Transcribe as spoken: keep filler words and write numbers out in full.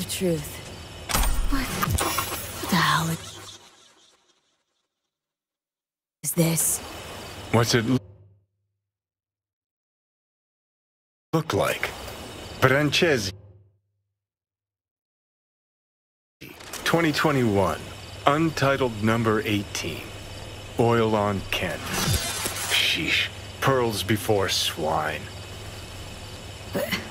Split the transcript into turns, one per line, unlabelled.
of truth. What, what the hell is this?
What's it look like? Francesi. twenty twenty-one. Untitled number eighteen. Oil on Kent. Sheesh. Pearls before swine.
But...